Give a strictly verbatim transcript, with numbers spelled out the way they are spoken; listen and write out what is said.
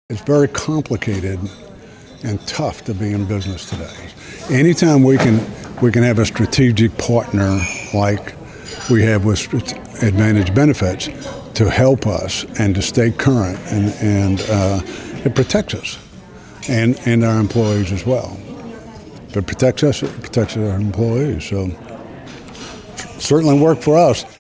It's very complicated and tough to be in business today. Anytime we can we can have a strategic partner like we have with Advantage Benefits to help us and to stay current, and, and uh, it protects us and, and our employees as well. If it protects us, it protects our employees. So certainly worked for us.